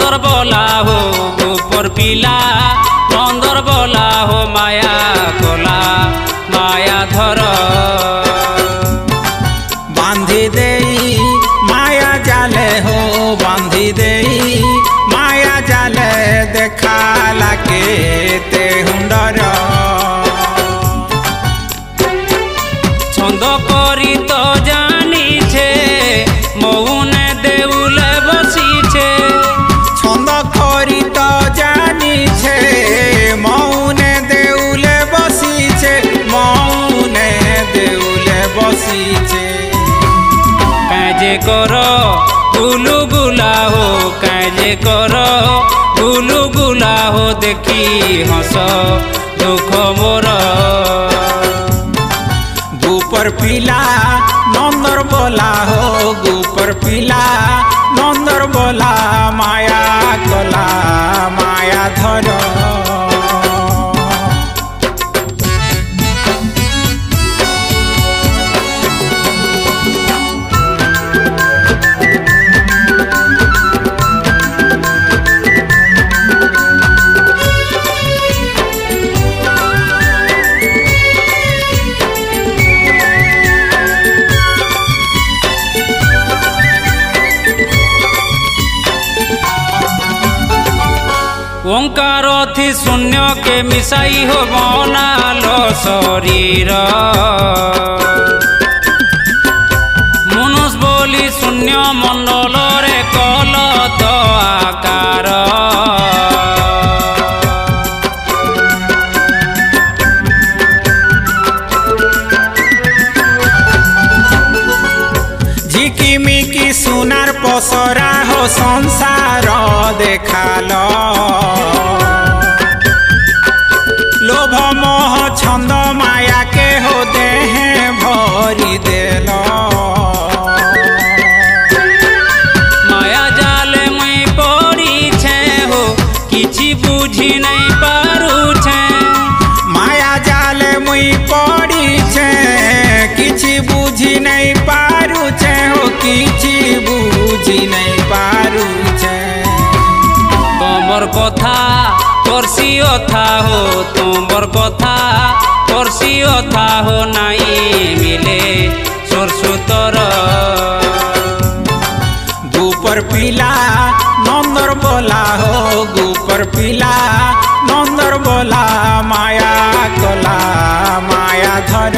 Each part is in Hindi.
नंदर बोला हो गोपर पिला नंदर बोला हो माया कोला माया धर बांधी देई माया जाले हो बांधी देई माया जाले देखा लागे ते हुंडर छंद करी तो जानी छे मौने देउले बसी छे छंद करी तो जानी छे मौने देउले बसी छे मौने देउले बसी छे काजे करो गुलु गुला हो काजे करो गुलु गुला हो देखी हंस दुख मोर गोपर पिला नंदर बोला हो गोपर पिला नंदर बोला माया कोला माया धर ओंकार थी शून्य के मिसाई हो बनालो शरीर मनुष्य बोली शून्य मंडल रे कल तो आकार झिकिमिकी सुनार पसरा हो संसार देखालो लोभ मोह छंद माया के हो देह भरी देलो माया जाले मुई पड़ी छे हो किछि बुझी नहीं पारू छे माया जाले मुई पड़ी छे किछि बुझी नहीं पारू छे हो किछि बुझी नहीं पारू छे तोमर कथा करसी था हो तुमर कथा करसी था हो नाई मिले सरसुतर गोपर पिला नंदर बोला हो गोपर पिला नंदर बोला माया कोला माया धर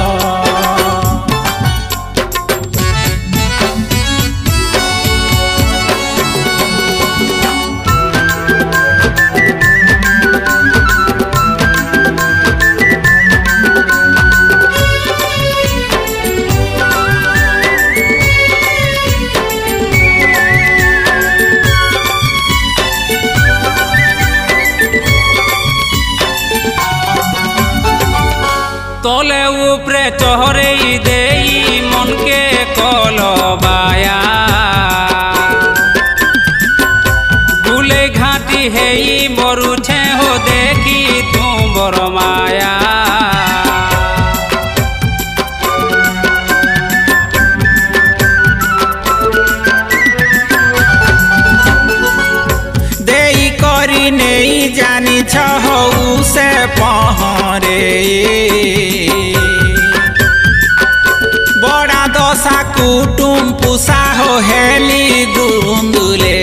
तले ऊपरे चहरे देई मन के कलबाया गुले घाटी हेई मरु छे हो देखी तुमर माया देई करी नहीं जानी छहो से पहरे बड़ा दशा कुटुम पुषा हो हेली गुंदुले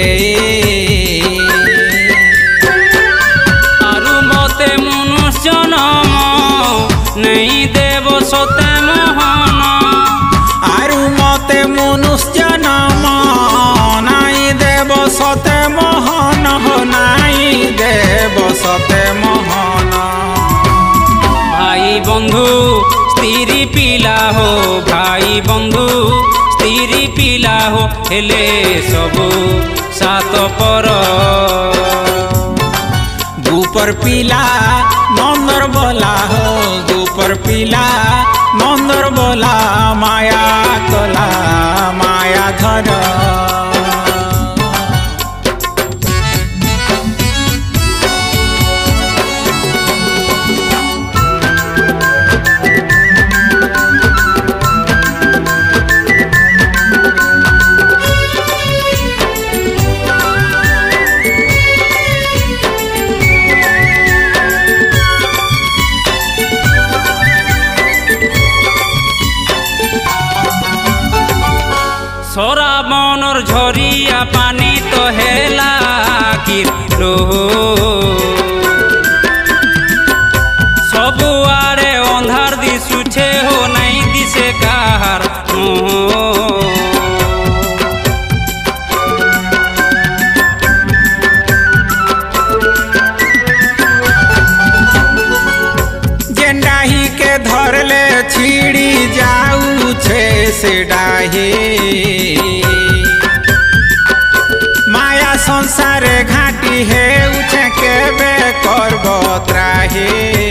आरु मते मनुष्य जन्म नहीं देव सते मोहन आरु मते मनुष्य जन्म नहीं देव सते मोहन हो नहीं देव सते मोहन भाई बंधु स्त्री पिला हो भाई बंधु स्त्री पिला हो हेले सबु सात पर गोपर पिला नंदर बोला हो गोपर पिला नंदर बोला माया कोला माया धर সরাবনর ঝরিয়া পানি তো হেলা কিলো सबुआरे अंधार दिशुछे हो नहीं दिसे कार जेंडाही के धरले छिड़ी जाऊ छे से डाहे माया संसार घाटी है उछे के बे करब त्राहे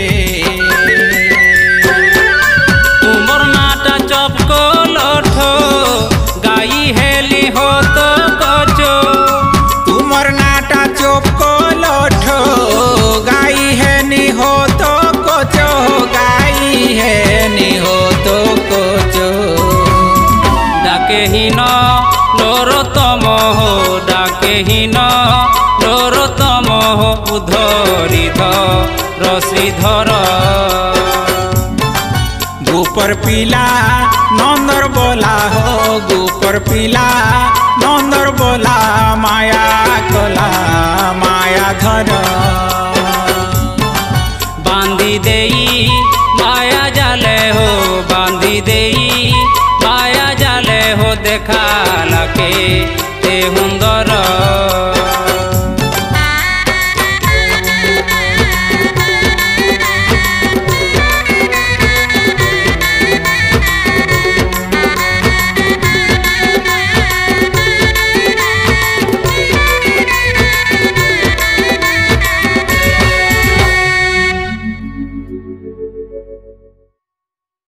तुमर नाटा चपको लठो गाई हेली हो तो कचो तुमर नाटा चपको लठो गाई है नी हो तो कचो गाई है नी हो तो कचो डाके ही न लोरतम हो डाके ही न लोरतम हो उधरी श्रीधर गोपर पीला नंदर बोला हो गोपर पीला नंदर बोला माया कला माया धर बांधी देई माया जाले हो बांधी देई माया जाले हो देखा लके ते हुंदर